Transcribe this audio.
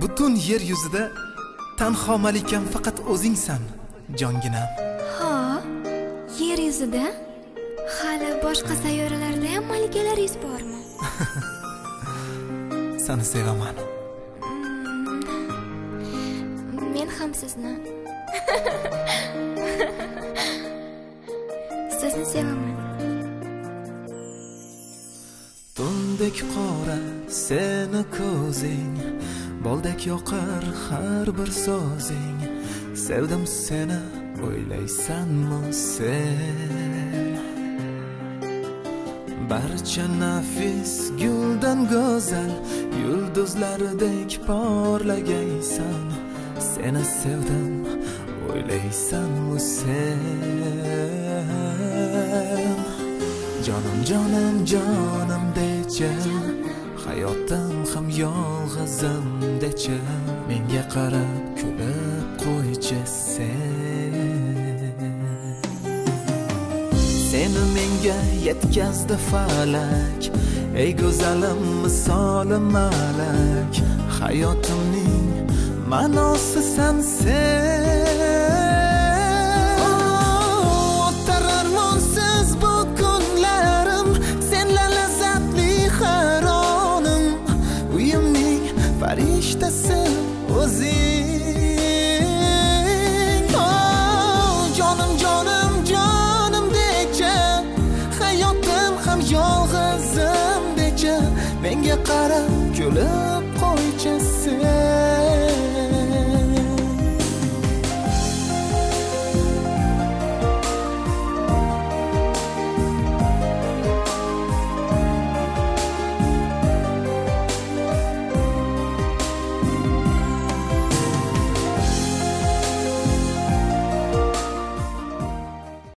butun yer yuzida tanho malikam faqat o'zingsan, jonginam. Ha, yer yuzida hali boshqa sayyoralarda ham malikalaringiz bormi? Seni sevaman. Men ham sizni. Sizni sevaman. Tundek qora seni ko'zing, boldek yoqar har bir so'zing. Sevdim seni, o'ylaysanmi sen? Barcha nafis guldan go'zal, yulduzlardek porlagaysan. Seni sevdim, o'ylaysanmi sen? Jonim jonim jonim decha, hayotim ham yolg'izim decha, menga qarab kulib qo'ychi sen. Seni menga yetkazdi falak, ey go'zalim misoli malak. Hayotimning ma'nosi sensen. O'tar armonsiz bu kunlarim, senla lazzatli har onim. Uyimning farishtasi o'zing. Jonim jonim jonim decha, hayotim ham yolg'izim decha, menga qarab kulib qo'ychi sen.